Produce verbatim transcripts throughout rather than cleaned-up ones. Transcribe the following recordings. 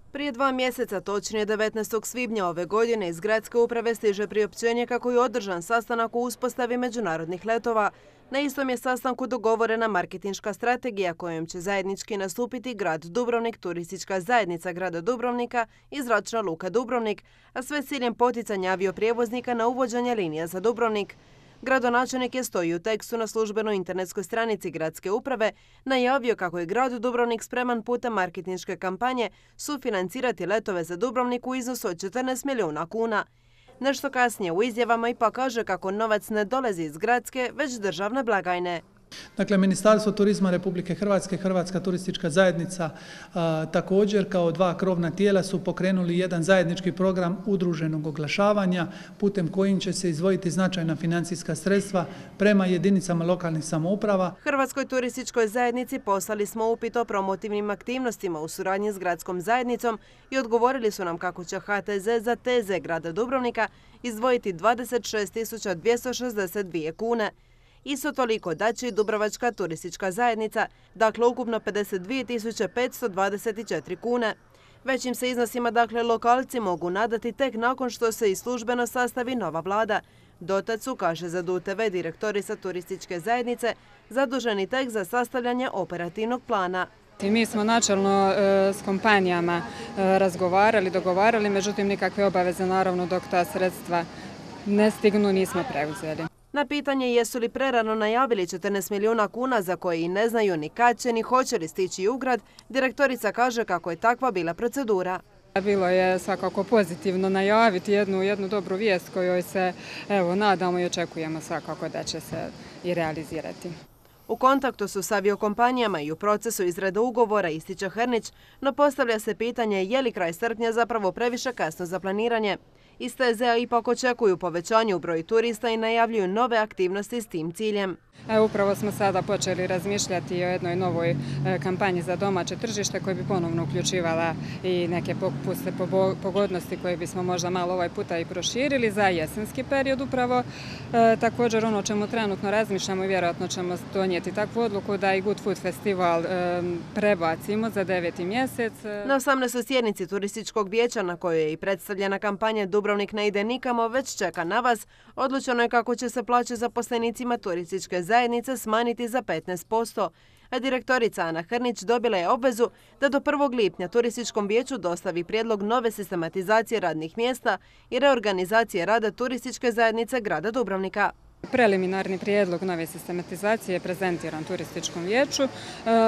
Prije dva mjeseca, točnije devetnaestog svibnja ove godine, iz gradske uprave stiže priopćenje kako je održan sastanak u uspostavi međunarodnih letova. Na istom je sastanku dogovorena marketinška strategija kojom će zajednički nastupiti grad Dubrovnik, turistička zajednica grada Dubrovnika i zračna luka Dubrovnik, a sve s ciljem poticanja avioprijevoznika na uvođenje linija za Dubrovnik. Gradonačelnik je, stoji u tekstu na službenoj internetskoj stranici gradske uprave, najavio kako je grad Dubrovnik spreman putem marketinške kampanje sufinancirati letove za Dubrovnik u iznosu od četrnaest milijuna kuna. Nešto kasnije u izjavama ipak kaže kako novac ne dolazi iz gradske, već državne blagajne. Dakle, Ministarstvo turizma Republike Hrvatske, Hrvatska turistička zajednica a, također kao dva krovna tijela su pokrenuli jedan zajednički program udruženog oglašavanja putem kojim će se izdvojiti značajna financijska sredstva prema jedinicama lokalnih samouprava. Hrvatskoj turističkoj zajednici poslali smo upit o promotivnim aktivnostima u suradnji s gradskom zajednicom i odgovorili su nam kako će H T Z za T Z grada Dubrovnika izdvojiti dvadeset šest tisuća dvjesto šezdeset dvije kune. Isto toliko daće i Dubrovačka turistička zajednica, dakle ukupno pedeset dvije tisuće petsto dvadeset četiri kune. Većim se iznosima dakle lokalci mogu nadati tek nakon što se i službeno sastavi nova vlada. Dotad su, kaže za D U T V direktorica turističke zajednice, zaduženi tek za sastavljanje operativnog plana. Mi smo načelno e, s kompanijama e, razgovarali, dogovarali, međutim nikakve obaveze naravno dok ta sredstva ne stignu nismo preuzeli. Na pitanje jesu li prerano najavili četrnaest milijuna kuna za koje i ne znaju ni kad će ni hoće li stići u grad, direktorica kaže kako je takva bila procedura. Bilo je svakako pozitivno najaviti jednu, jednu dobru vijest kojoj se evo, nadamo i očekujemo svakako da će se i realizirati. U kontaktu su s aviokompanijama i u procesu izrade ugovora, ističe Hrnić, no postavlja se pitanje je li kraj srpnja zapravo previše kasno za planiranje. Iz T Z-a ipak očekuju povećanje u broju turista i najavljuju nove aktivnosti s tim ciljem. E, upravo smo sada počeli razmišljati o jednoj novoj e, kampanji za domaće tržište koja bi ponovno uključivala i neke popuste pogodnosti koje bismo možda malo ovaj puta i proširili za jesenski period upravo. E, također ono čemu trenutno razmišljamo i vjerojatno ćemo donijeti takvu odluku da i Good Food Festival e, prebacimo za deveti mjesec. Na osamnaestoj sjednici turističkog vijeća na kojoj je i predstavljena kampanja Dubrovnik ne ide nikamo već čeka na vas, odlučeno je kako će se plaće zaposlenicima turističke zajednice smanjiti za petnaest posto, a direktorica Ana Hrnić dobila je obvezu da do prvog lipnja turističkom vijeću dostavi prijedlog nove sistematizacije radnih mjesta i reorganizacije rada turističke zajednice grada Dubrovnika. Preliminarni prijedlog nove sistematizacije je prezentiran turističkom vijeću. E,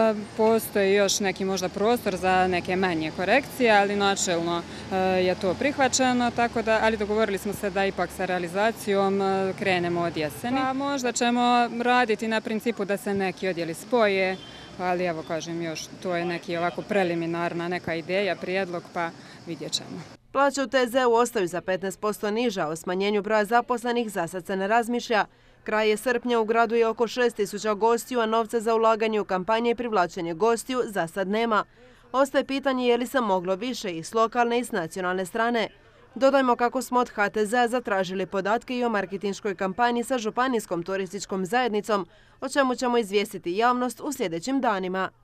postoji još neki možda prostor za neke manje korekcije, ali načelno e, je to prihvaćeno, tako da, ali dogovorili smo se da ipak sa realizacijom e, krenemo od jeseni. Pa možda ćemo raditi na principu da se neki odjeli spoje, ali evo kažem još, to je neki ovako preliminarna neka ideja, prijedlog, pa vidjet ćemo. Plaće u T Z-u ostaju za petnaest posto niža, o smanjenju broja zaposlenih za sad se ne razmišlja. Kraj je srpnja, u gradu je oko šest tisuća gostiju, a novca za ulaganje u kampanje i privlačenje gostiju za sad nema. Ostaje pitanje je li se moglo više i s lokalne i s nacionalne strane. Dodajmo kako smo od H T Z-a zatražili podatke i o marketinškoj kampanji sa županijskom turističkom zajednicom, o čemu ćemo izvijestiti javnost u sljedećim danima.